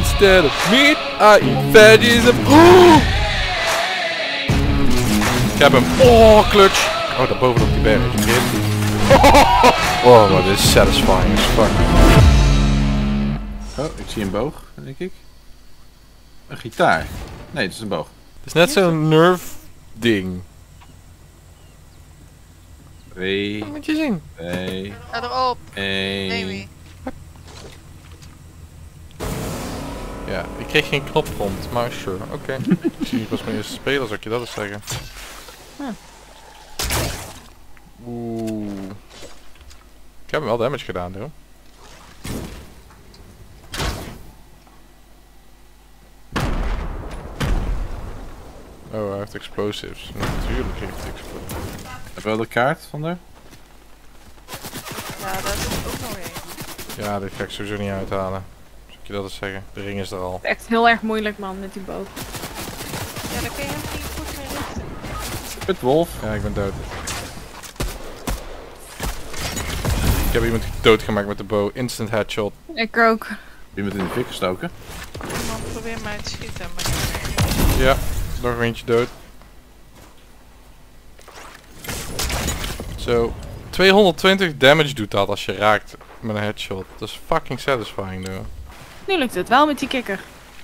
Instead of meat, I eat veggies of... Ik heb hem. Oh, clutch. Oh, daar bovenop die berg. Oh, wat is satisfying as fuck. Oh, ik zie een boog, denk ik. Een gitaar. Nee, het is een boog. Het is net zo'n nerve ding. 2, Moet je zien. 2, Ga erop. 1. Nee. Ja, ik kreeg geen knop rond, maar sure, oké. Ik zie niet pas mijn eerste speler, zou ik je dat eens zeggen. Oeh. Ik heb hem wel damage gedaan, hoor. Oh, hij heeft explosives. Natuurlijk heeft hij explosives. Heb je wel de kaart van daar? Ja, daar is ook nog één. Ja, dit ga ik sowieso niet uithalen. Zou ik je dat eens zeggen? De ring is er al. Echt heel erg moeilijk, man, met die boog. Ja, daar kun je hem niet goed mee richten. Pitwolf. Ja, ik ben dood. Ik heb iemand doodgemaakt met de bow. Instant headshot. Ik ook. Iemand in de fik gestoken. Iemand probeert mij te schieten, maar Ja, nog eentje dood. Zo. 220 damage doet dat als je raakt met een headshot. Dat is fucking satisfying, though. Nu lukt het wel met die kikker.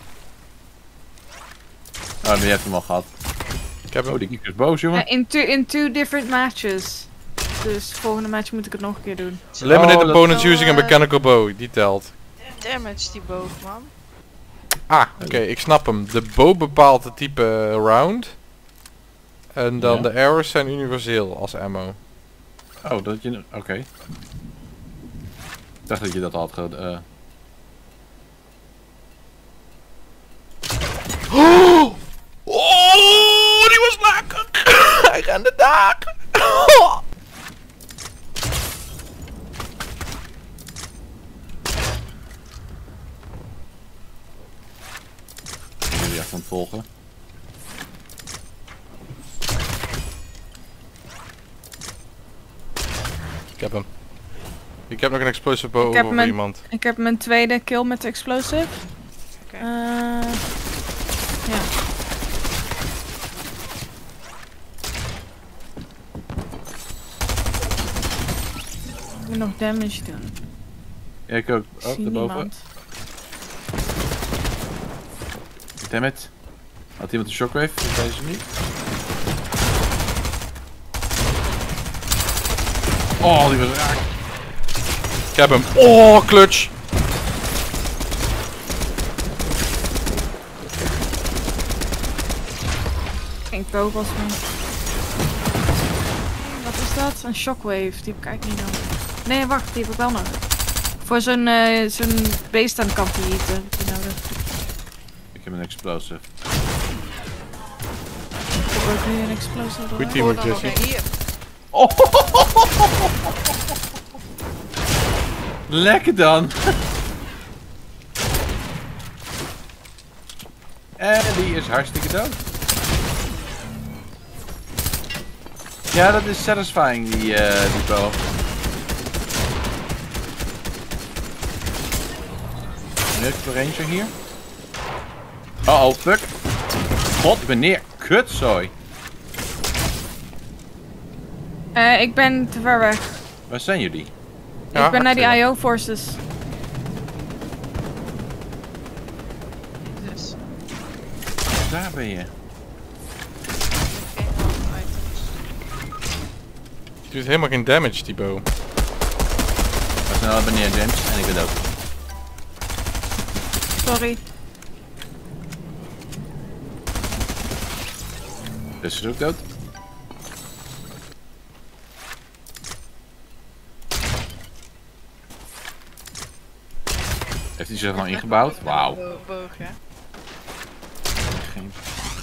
Oh, maar je hebt hem al gehad. Ik heb hem. Oh, die kikker is boos, jongen. Ja, in two different matches. Dus volgende match moet ik het nog een keer doen. Eliminate Oh, dat- opponents using a mechanical bow. Die telt. damage die boog, man. Ah, oké, ik snap hem. De bow bepaalt het type round. En dan Ja. de arrows zijn universeel als ammo. Oh, dat je... Oké. Ik dacht dat je dat had Oh, die was lekker! Hij rende daar! jullie echt aan het volgen. Ik heb hem. Ik heb nog een explosive bow Ik heb over mijn- iemand. Ik heb mijn tweede kill met de explosive. Oké. Ja. Ik moet nog damage doen. Ja, ik ook. Ik Oh, zie daarboven. niemand. Dammit. Had iemand een shockwave? Deze niet. Oh, die was raak. Ik heb hem. Oh, clutch! Geen kogels meer. Wat is dat? Een shockwave. Die heb ik eigenlijk niet nodig. Nee, wacht. Die heb ik wel nodig. Voor zo'n zo'n beest aan de kant te eten. Heb je nodig. Ik heb een explosive. Ik heb ook nu een explosive. Goed erbij. teamwork, Dan nog Jesse. één hier. Lekker dan! En die is hartstikke dood. Ja, dat is satisfying, die bow. Nu heeft de ranger hier. Oh, fuck. God, ik ben neer. Kutzooi. Ik ben te ver weg. Waar zijn jullie? Ja, Ik ben naar die achter je. IO forces. Dus. Daar ben je. Geen items. Die doet helemaal geen damage, die bow. We zijn al beneden, James. En ik ben dood. Sorry. Dus is ook dood. Heeft hij zich nou ingebouwd? Wauw. Boog, ja. Geen...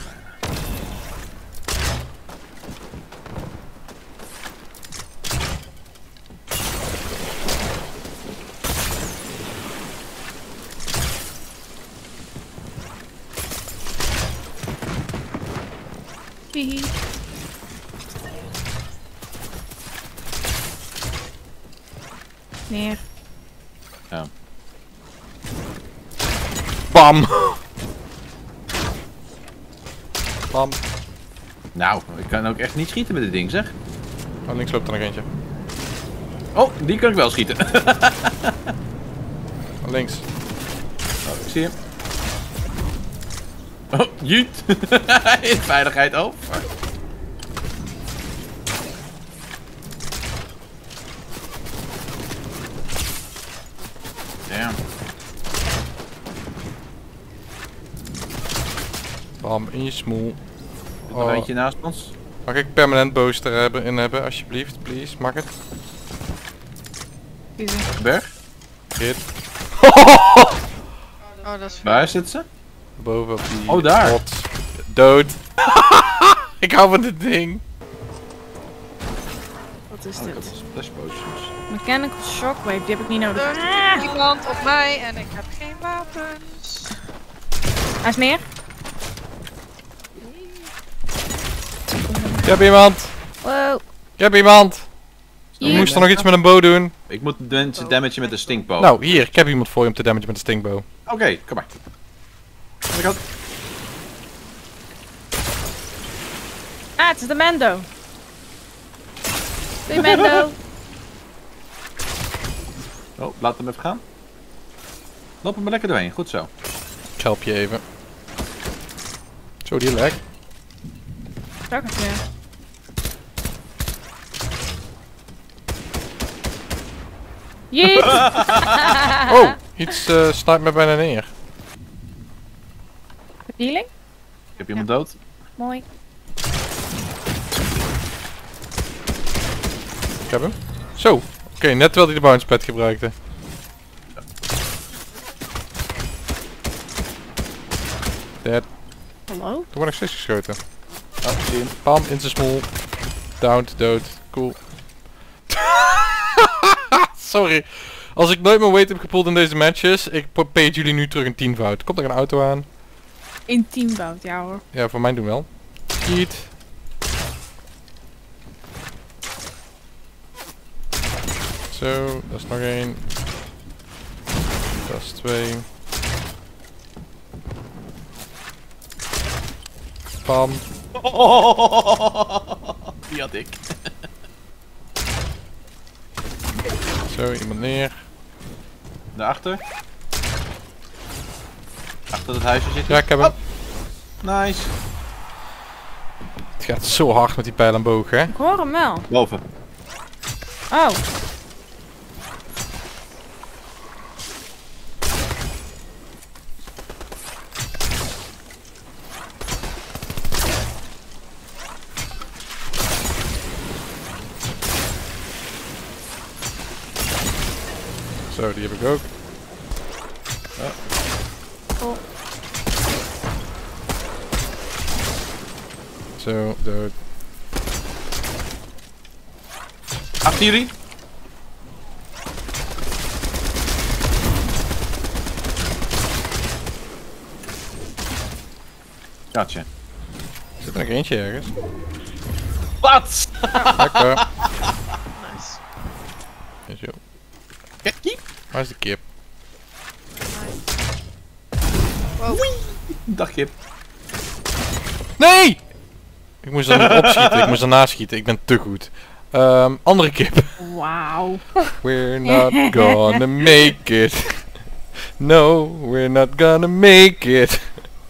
Hihi. Neer. Ja. Bam! Bam. Nou, ik kan ook echt niet schieten met dit ding, zeg. Oh, links loopt er nog eentje. Oh, die kan ik wel schieten. Oh, links. Oh, ik zie hem. Oh, jut. In veiligheid over. Damn. Bam, in je smoel. Er nog eentje naast ons. Mag ik permanent booster hebben, alsjeblieft, please? Mag het? Berg. Hit. Oh, dat is Waar zit ze? Boven op die Oh, daar. pot. Dood. Ik hou van dit ding. Wat is Oh, ik dit? had splash potions. Mechanical Shockwave, die heb ik niet nodig. Er is iemand op mij en ik heb geen wapens. Hij is neer. Ik heb iemand. Wow. Ik heb iemand. We Hier. moesten nog iets met een bow doen. Ik moet de mensen damagen met de stinkbow. Nou, hier. Ik heb iemand voor je om te damagen met de stinkbow. Oké, kom maar. Ik had... Ah, het is de Mendo. Doei Mendo. Oh, laat hem even gaan. Loop hem maar lekker doorheen, goed zo. Ik help je even. Zo, die leg. Daar kan ik weer. Jeet. Oh, iets snijdt me bijna neer. Healing? Ik heb iemand dood. Mooi. Ik heb hem. Zo. Oké, net terwijl hij de bounce pad gebruikte. Dead. Hallo? Er wordt nog steeds geschoten. Oh, ik zie hem. Bam, in zijn smoel. Downed, dood. Cool. Sorry. Als ik nooit mijn weight heb gepoeld in deze matches, ik paid jullie nu terug een 10-voud. Komt er een auto aan? Intiem bout, ja hoor. Ja, voor mij doen wel. Eat. Zo, dat is nog één. Dat is 2. Bam. Die had ik. Zo, iemand neer. Daarachter. Achter het huisje zit Ja, hij. ik heb hem. Nice. Het gaat zo hard met die pijl en boog, hè? Ik hoor hem wel. Boven. Oh. Zo, die heb ik ook. Oh. Zo, dood. Achter jullie. Gotcha. Er zit er nog eentje ergens. Wat? Lekker. Nice. En zo. Kijk, Waar is de kip? Wow. dag Kip. Nee! Ik moest er niet opschieten, ik moest ernaast schieten. Ik ben te goed. Andere kip. Wauw. We're not gonna make it. No, we're not gonna make it.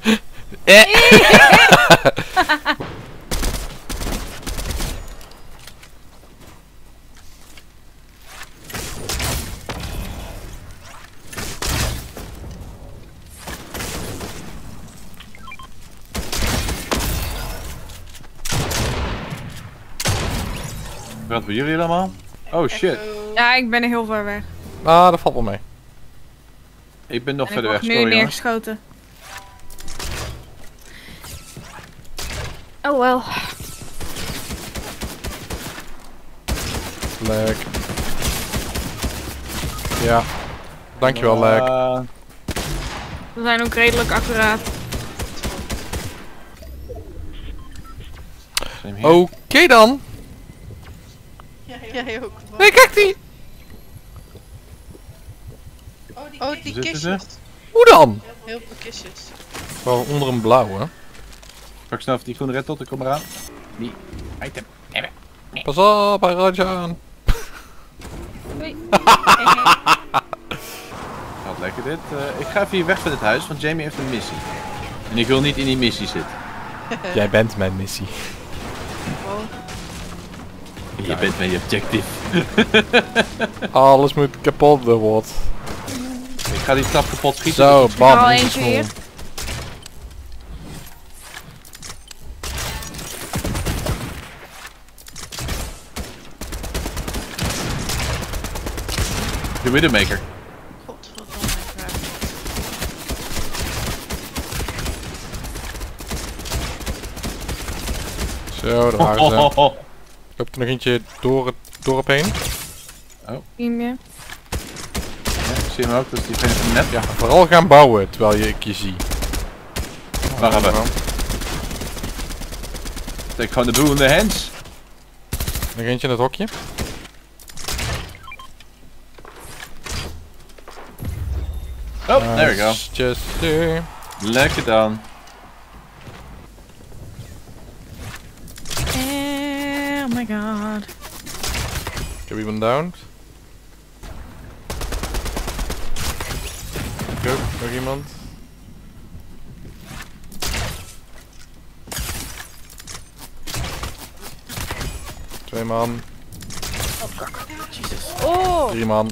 Wat voor jullie allemaal? Oh shit. Ja, ik ben er heel ver weg. Ah, dat valt wel mee. Ik ben nog En ik verder weg, word nu sorry jongens. neergeschoten. Oh wel. Leg. Ja. Dankjewel, Leg. We zijn ook redelijk accuraat. Oké dan. Jij ook. Nee, kijk die. Oh, die Zitten kistjes. Hoe dan? Heel veel kistjes. Wel onder een blauwe. Pak snel even die groene red tot, ik kom eraan. Die item. Pas op, bij Rajan. Gaat lekker dit. Ik ga even hier weg van dit huis, want Jamie heeft een missie. En ik wil niet in die missie zitten. Jij bent mijn missie. Wow. Je bent mijn objective. Alles moet kapot worden. Ik ga die trap kapot schieten. Zo, dus ik- bam. Al in de eentje hier. smoel. De Widowmaker. Godverdomme. Zo, daar waren ze. Oh. Loopt er nog eentje door het dorp heen? Teamje. Ja, ik zie hem ook, dat is die van net. Ja, vooral gaan bouwen terwijl ik je zie. Wacht even. Take gewoon de boel in de hands. Nog eentje in het hokje. Oh, there we go. Just there. Lekker dan. Oh my god. Ik heb iemand downed. Go, nog iemand. Twee man, Oh! 3 man.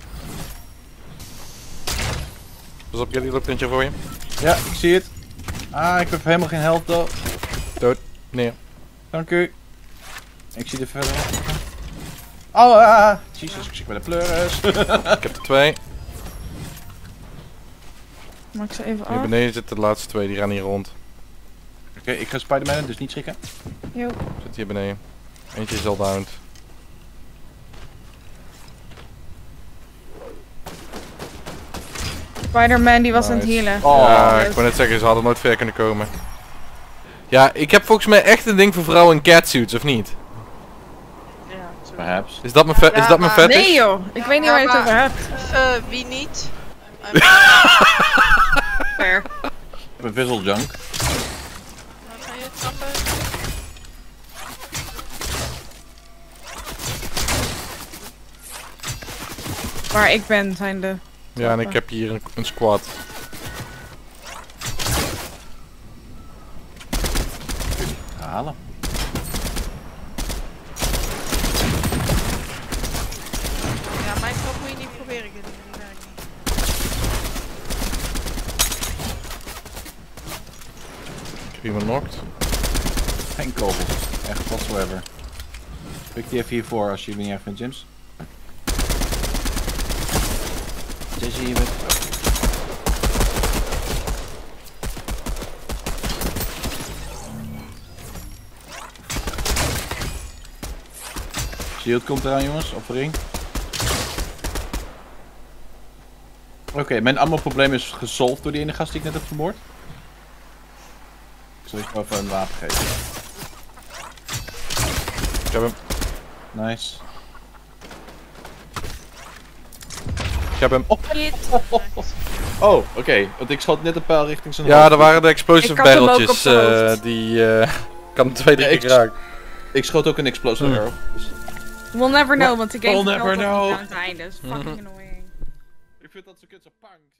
Pas op, jullie loopt eentje voor je. Ja, ik zie het. Ah, ik heb helemaal geen helft dood. Dood, neer. Dank u. Ik zie er verder. Oh, Jezus, ik zit bij de pleuris. Ik heb er 2. Maak ze even Hier af. beneden zitten de laatste 2, die rennen hier rond. Oké, ik ga Spider-Man, dus niet schrikken. Jo. Zit hier beneden. Eentje is al downed. Spider-Man die was aan het Nice. healen. Oh, ja, yes. ik wou net zeggen, ze hadden nooit ver kunnen komen. Ja, ik heb volgens mij echt een ding voor vrouwen in catsuits, of niet? Ja, sorry. Perhaps. Is dat mijn, Ja, is dat mijn maar- fetish? Nee joh, ik weet niet Ja, waar je het maar- over hebt. Wie niet? Fair. Ik heb een visual junk. Wat ga je trappen? Waar ik ben zijn de... Ja, en ik heb hier een squad. Halen. Ja, mijn knop moet je niet proberen, ik weet niet hoe die werkt. Ik heb iemand knocked. Geen kogels. Echt whatsoever. Pik die even hiervoor als je niet erg vindt, James. Jesse, hier bent. Shield komt eraan, jongens. Offering. Oké, mijn ammo probleem is gesolved door die ene gast die ik net heb vermoord. Ik zal je gewoon even een wapen geven. Ik heb hem. Nice. Ik heb hem. Oh, oké. Want ik schoot net een pijl richting zijn Ja, hoofd. daar waren de explosive Ik had hem ook op barreltjes. zijn hoofd. Die kan 2, 3 Ja, keer raken. Ik schoot ook een explosive arrow. Dus We'll never know, want de game We'll never vertelt nog know. niet aan het einde. Dat is fucking annoying. ik vind dat zo kut zo pang.